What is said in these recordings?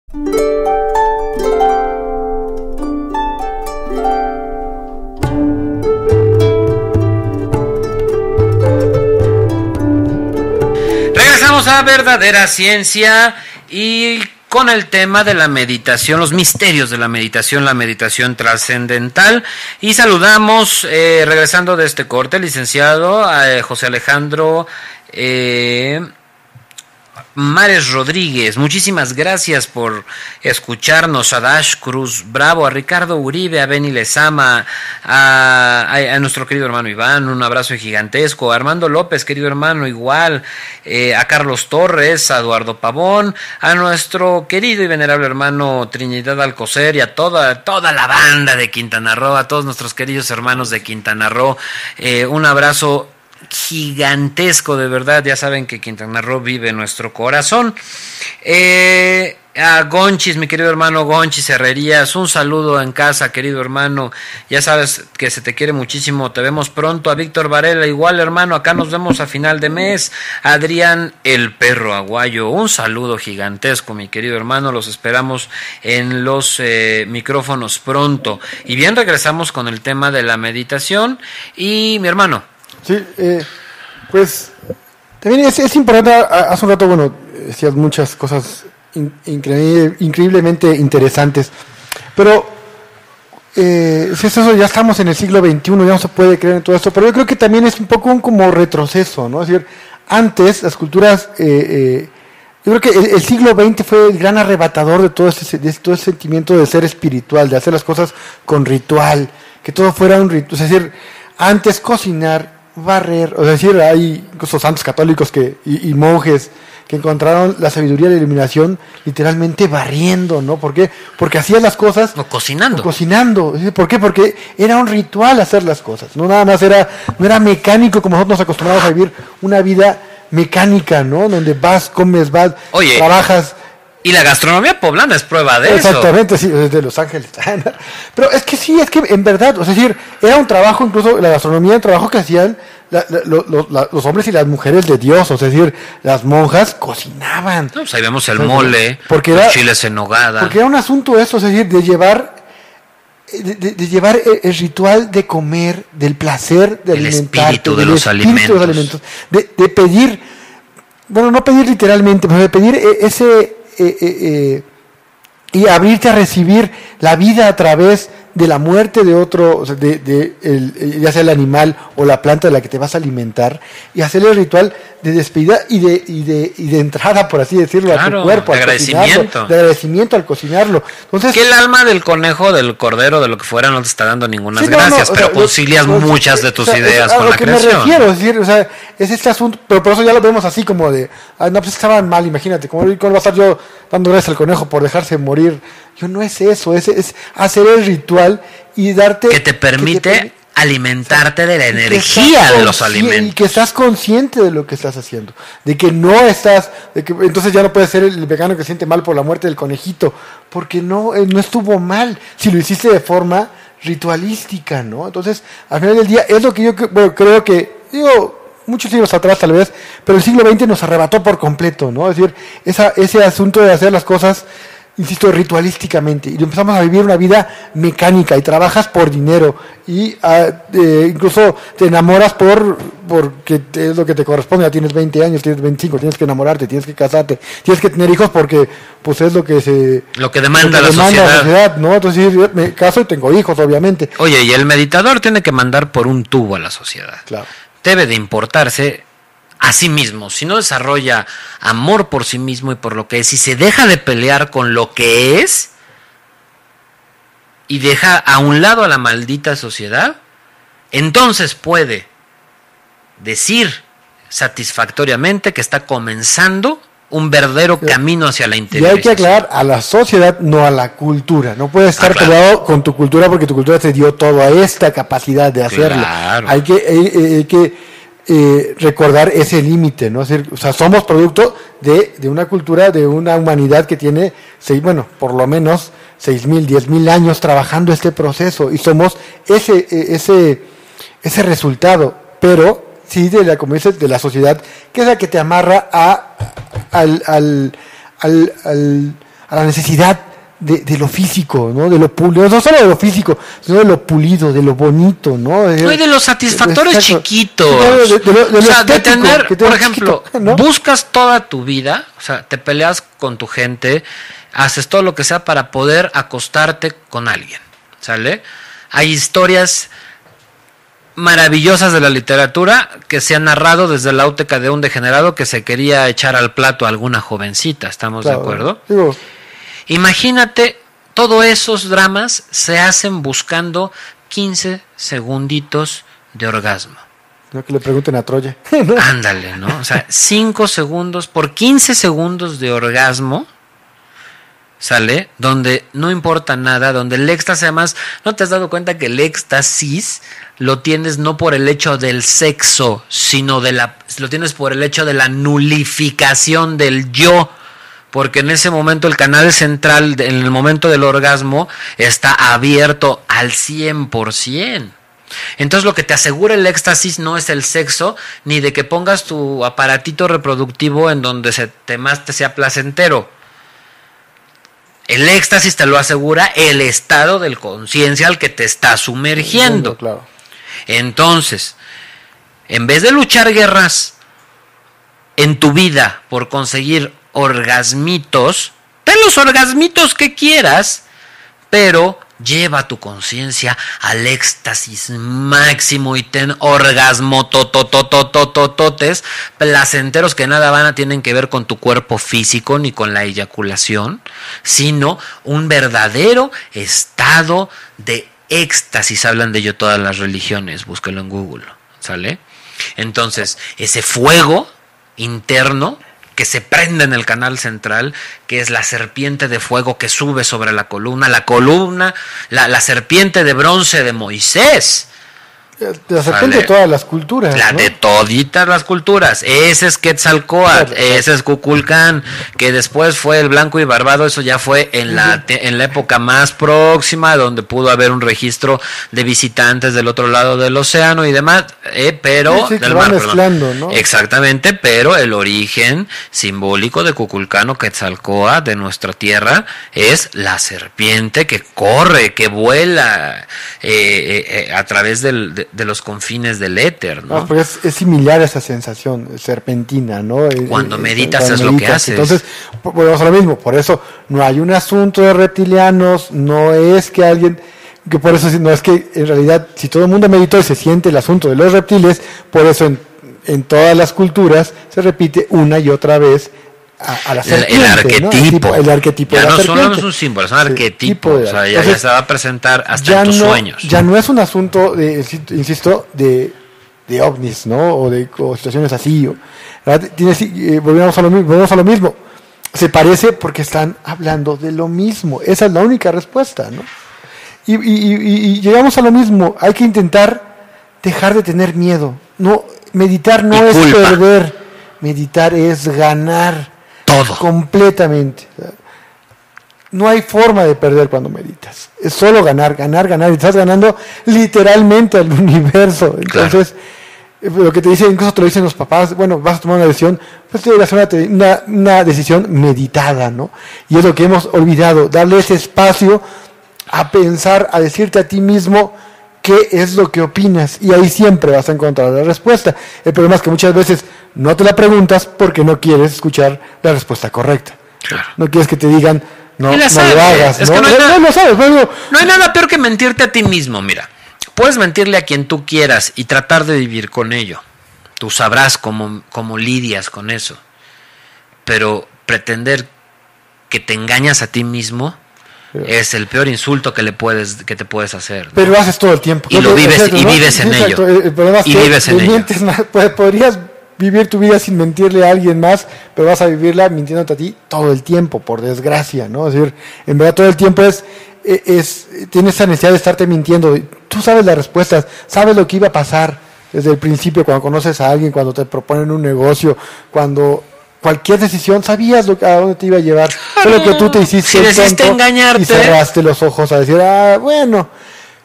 Regresamos a Verdadera Ciencia y con el tema de la meditación, los misterios de la meditación trascendental. Y saludamos, regresando de este corte, licenciado José Alejandro Mares Rodríguez. Muchísimas gracias por escucharnos. A Dash Cruz Bravo, a Ricardo Uribe, a Beni Lezama, a nuestro querido hermano Iván, un abrazo gigantesco. A Armando López, querido hermano, igual. A Carlos Torres, a Eduardo Pavón, a nuestro querido y venerable hermano Trinidad Alcocer y a toda la banda de Quintana Roo, a todos nuestros queridos hermanos de Quintana Roo. Un abrazo gigantesco, de verdad. Ya saben que Quintana Roo vive en nuestro corazón. A Gonchis, mi querido hermano Gonchis Herrerías, un saludo en casa, querido hermano. Ya sabes que se te quiere muchísimo, te vemos pronto. A Víctor Varela, igual hermano, acá nos vemos a final de mes. A Adrián el Perro Aguayo, un saludo gigantesco, mi querido hermano. Los esperamos en los micrófonos pronto. Y bien, regresamos con el tema de la meditación. Y mi hermano, sí, pues también es importante. Hace un rato, bueno, decías muchas cosas increíblemente interesantes, pero si es eso, ya estamos en el siglo XXI, ya no se puede creer en todo esto, pero yo creo que también es un poco como retroceso, ¿no? Es decir, antes las culturas, yo creo que el siglo XX fue el gran arrebatador de todo ese sentimiento de ser espiritual, de hacer las cosas con ritual, que todo fuera un ritual. Es decir, antes cocinar, barrer, o sea, es decir, hay incluso santos católicos y monjes que encontraron la sabiduría y la iluminación literalmente barriendo, ¿no? ¿Por qué? Porque hacían las cosas o cocinando. ¿Por qué? Porque era un ritual hacer las cosas, no nada más no era mecánico como nosotros nos acostumbramos a vivir una vida mecánica, ¿no? Donde vas, comes, trabajas. Y la gastronomía poblana es prueba de eso. Exactamente, sí, desde Los Ángeles. Pero es que sí, es que en verdad, o sea, es decir, era un trabajo, incluso la gastronomía, un trabajo que hacían los hombres y las mujeres de Dios, o sea, es decir, las monjas cocinaban. No, pues ahí vemos el mole, los chiles en nogada. Porque era un asunto eso, es decir, de llevar el ritual de comer, del placer de alimentarte, espíritu de los alimentos, de pedir, bueno, no pedir literalmente, pero de pedir y abrirte a recibir la vida a través de la muerte de otro, o sea, ya sea el animal o la planta de la que te vas a alimentar, y hacer el ritual de despedida y de entrada, por así decirlo, claro, a tu cuerpo, de agradecimiento al cocinarlo. Entonces, que el alma del conejo, del cordero, de lo que fuera, no te está dando ninguna gracias, pero concilias muchas de tus ideas con la creación. A lo que me refiero, es decir, o sea, es este asunto, pero por eso ya lo vemos así como de, no, pues estaban mal, imagínate, ¿cómo va a estar yo dando gracias al conejo por dejarse morir? No es eso, es hacer el ritual y darte... Que te permite alimentarte de la energía de los alimentos. Y que estás consciente de lo que estás haciendo. De que no estás... entonces ya no puedes ser el vegano que se siente mal por la muerte del conejito. Porque no estuvo mal. Si lo hiciste de forma ritualística, ¿no? Entonces, al final del día, es lo que yo creo que... muchos siglos atrás tal vez, pero el siglo XX nos arrebató por completo, ¿no? Es decir, ese asunto de hacer las cosas, insisto, ritualísticamente, y empezamos a vivir una vida mecánica, y trabajas por dinero, y incluso te enamoras porque es lo que te corresponde. Ya tienes 20 años, tienes 25, tienes que enamorarte, tienes que casarte, tienes que tener hijos porque pues es lo que demanda la sociedad, ¿no? Entonces me caso y tengo hijos, obviamente. Oye, y el meditador tiene que mandar por un tubo a la sociedad. Claro. Debe de importarse a sí mismo. Si no desarrolla amor por sí mismo y por lo que es, y se deja de pelear con lo que es y deja a un lado a la maldita sociedad, entonces puede decir satisfactoriamente que está comenzando un verdadero camino hacia la interiorización. Y hay que aclarar a la sociedad, no a la cultura. No puedes estar peleado con tu cultura porque tu cultura te dio toda esta capacidad de hacerlo. Claro. Hay que recordar ese límite, ¿no? Es decir, o sea, somos producto de una cultura, de una humanidad que tiene, por lo menos 6,000, 10,000 años trabajando este proceso, y somos ese resultado, pero sí como dices, de la sociedad, que es la que te amarra a la necesidad de lo físico, ¿no? De lo pulido, no solo de lo físico, sino de lo pulido, de lo bonito, ¿no? No, y de los satisfactores exacto. chiquitos. De lo o sea, estético, de tener, que por ejemplo, chiquito, ¿no? buscas toda tu vida, o sea, te peleas con tu gente, haces todo lo que sea para poder acostarte con alguien, ¿sale? Hay historias maravillosas de la literatura que se han narrado desde la óptica de un degenerado que se quería echar al plato a alguna jovencita, ¿estamos de acuerdo? Digo, Imagínate, todos esos dramas se hacen buscando 15 segunditos de orgasmo. no que le pregunten a Troya. Ándale, ¿no? O sea, 5 segundos por 15 segundos de orgasmo, ¿sale? Donde no importa nada, donde el éxtasis, además, ¿no te has dado cuenta que el éxtasis lo tienes no por el hecho del sexo, sino lo tienes por el hecho de la nulificación del yo? Porque en ese momento el canal central, en el momento del orgasmo, está abierto al 100%. Entonces lo que te asegura el éxtasis no es el sexo, ni de que pongas tu aparatito reproductivo en donde más te sea placentero. El éxtasis te lo asegura el estado de conciencia al que te está sumergiendo. Claro. Entonces, en vez de luchar guerras en tu vida por conseguir orgasmitos, ten los orgasmitos que quieras, pero lleva tu conciencia al éxtasis máximo y ten orgasmo tototototototes placenteros que nada tienen que ver con tu cuerpo físico ni con la eyaculación, sino un verdadero estado de éxtasis. Hablan de ello todas las religiones, búsquelo en Google, ¿sale? Entonces, ese fuego interno que se prende en el canal central, que es la serpiente de fuego que sube sobre la serpiente de bronce de Moisés. La serpiente de todas las culturas. La, ¿no?, de toditas las culturas. Ese es Quetzalcóatl, ese es Kukulcán, que después fue el blanco y barbado. Eso ya fue en la época más próxima, donde pudo haber un registro de visitantes del otro lado del océano y demás, pero del mar, mezclando, ¿no? Exactamente, pero el origen simbólico de Kukulcán o Quetzalcóatl de nuestra tierra es la serpiente que corre, que vuela a través de los confines del éter, ¿no? Porque es similar a esa sensación serpentina, ¿no? Cuando meditas es lo que haces. Entonces, volvemos a lo mismo. Por eso no hay un asunto de reptilianos, no es que alguien, que por eso no es que en realidad si todo el mundo meditó y se siente el asunto de los reptiles, por eso en todas las culturas se repite una y otra vez a la serpiente, el arquetipo, ¿no? El arquetipo ya de la no serpiente. solo es un símbolo, es un arquetipo, o sea, ya se va a presentar hasta en tus sueños. Ya no es un asunto de, insisto, de ovnis, ¿no? O situaciones así. Volvemos a lo mismo. Se parece porque están hablando de lo mismo. Esa es la única respuesta, ¿no? Y llegamos a lo mismo. Hay que intentar dejar de tener miedo. No, meditar no es perder. Meditar es ganar. Todo. Completamente. No hay forma de perder cuando meditas. Es solo ganar. Y estás ganando literalmente al universo. Entonces, lo que te dicen, incluso te lo dicen los papás, bueno, vas a tomar una decisión, pues tienes que hacer una decisión meditada, ¿no? Y es lo que hemos olvidado, darle ese espacio a pensar, a decirte a ti mismo qué es lo que opinas, y ahí siempre vas a encontrar la respuesta. El problema es que muchas veces no te la preguntas porque no quieres escuchar la respuesta correcta. Claro. No quieres que te digan, no lo hagas. Es ¿no? que no hay nada peor que mentirte a ti mismo. Mira, puedes mentirle a quien tú quieras y tratar de vivir con ello. Tú sabrás cómo lidias con eso. Pero pretender que te engañas a ti mismo es el peor insulto que te puedes hacer, ¿no? Pero lo haces todo el tiempo. Y lo vives, y vives en ello. El problema es que vives en ello. Podrías vivir tu vida sin mentirle a alguien más, pero vas a vivirla mintiéndote a ti todo el tiempo, por desgracia, ¿no? Es decir, en verdad todo el tiempo tienes esa necesidad de estarte mintiendo. Tú sabes las respuestas, sabes lo que iba a pasar desde el principio, cuando conoces a alguien, cuando te proponen un negocio, cuando cualquier decisión, sabías a dónde te iba a llevar. Solo que tú te hiciste engañarte y cerraste los ojos a decir, bueno,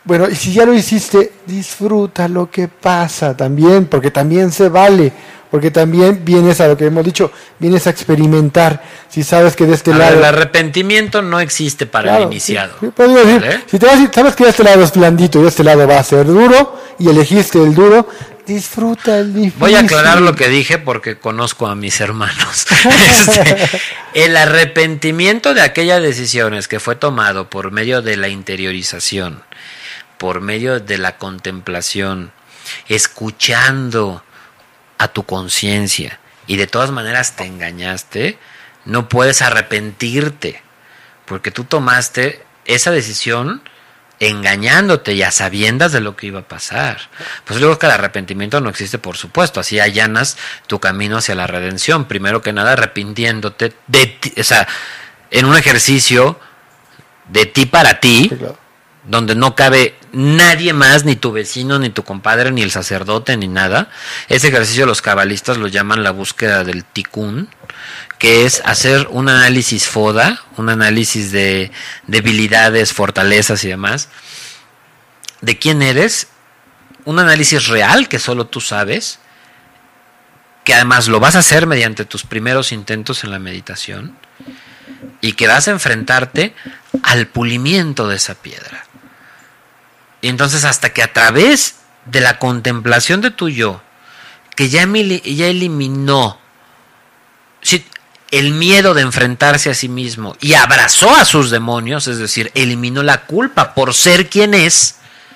Bueno, y si ya lo hiciste, disfruta lo que pasa también, porque también se vale, porque también vienes a lo que hemos dicho, vienes a experimentar. Si sabes que de este lado... El arrepentimiento no existe para el iniciado. Sí, puedo decir, ¿vale? Si te vas, sabes que de este lado es blandito y de este lado va a ser duro, y elegiste el duro, disfruta el difícil. Voy a aclarar lo que dije porque conozco a mis hermanos. El arrepentimiento de aquellas decisiones que fue tomado por medio de la interiorización, por medio de la contemplación, escuchando a tu conciencia, y de todas maneras te engañaste, no puedes arrepentirte, porque tú tomaste esa decisión engañándote y a sabiendas de lo que iba a pasar. Pues digo que el arrepentimiento no existe, por supuesto. Así allanas tu camino hacia la redención. Primero que nada, arrepintiéndote de ti, o sea, en un ejercicio de ti para ti, sí, claro, donde no cabe nadie más, ni tu vecino, ni tu compadre, ni el sacerdote, ni nada. Ese ejercicio los cabalistas lo llaman la búsqueda del tikkun, que es hacer un análisis FODA, un análisis de debilidades, fortalezas y demás, de quién eres, un análisis real que solo tú sabes, que además lo vas a hacer mediante tus primeros intentos en la meditación, y que vas a enfrentarte al pulimiento de esa piedra. Y entonces hasta que a través de la contemplación de tu yo, que ya eliminó el miedo de enfrentarse a sí mismo y abrazó a sus demonios, es decir, eliminó la culpa por ser quien es,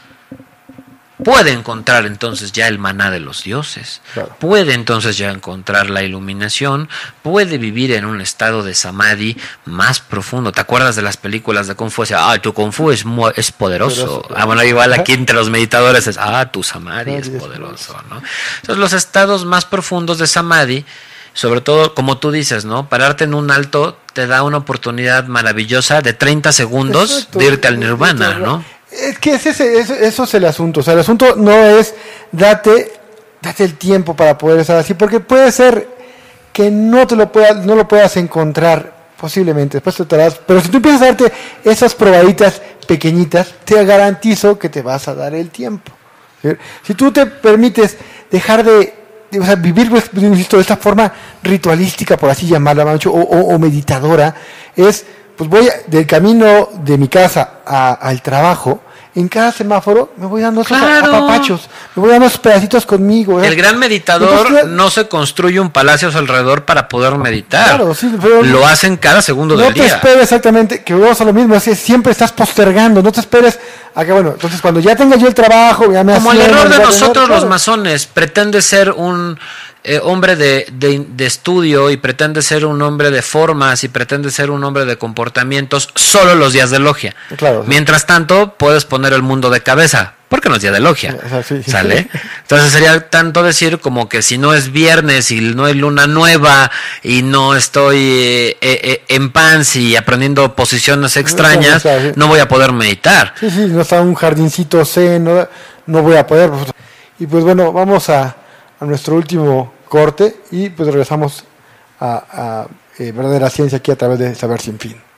puede encontrar entonces ya el maná de los dioses, claro, puede entonces ya encontrar la iluminación, puede vivir en un estado de samadhi más profundo. ¿Te acuerdas de las películas de Kung Fu? Tu Kung Fu es poderoso. Bueno, igual aquí entre los meditadores es, tu samadhi es poderoso, ¿no? Entonces los estados más profundos de samadhi, sobre todo, como tú dices, ¿no? Pararte en un alto te da una oportunidad maravillosa de 30 segundos, exacto, de irte al nirvana, ¿no? Es que eso es el asunto. O sea, el asunto no es date el tiempo para poder estar así, porque puede ser que no lo puedas encontrar posiblemente. Después te darás, pero si tú empiezas a darte esas probaditas pequeñitas, te garantizo que te vas a dar el tiempo. ¿Sí? Si tú te permites dejar de vivir, pues, insisto, de esta forma ritualística, por así llamarla, o meditadora, es, pues voy del camino de mi casa al trabajo, en cada semáforo me voy dando esos apapachos, me voy dando esos pedacitos conmigo. El gran meditador no se construye un palacio a su alrededor para poder meditar. Claro, sí, pero lo hacen cada segundo del día. No te esperes exactamente, que vamos a lo mismo, así siempre estás postergando, no te esperes a que, bueno, entonces cuando ya tenga yo el trabajo, ya me como el error de nosotros los masones, pretende ser un hombre de estudio, y pretende ser un hombre de formas, y pretende ser un hombre de comportamientos solo los días de logia. Claro, sí. Mientras tanto, puedes poner el mundo de cabeza, porque no es día de logia. Sí, sí, ¿sale? Sí. Entonces sería tanto decir como que si no es viernes y no hay luna nueva y no estoy en pants y aprendiendo posiciones extrañas, no voy a poder meditar. Sí, no está un jardincito zen, no voy a poder. Y pues bueno, vamos a nuestro último corte y pues regresamos a Verdadera Ciencia aquí a través de Saber Sin Fin.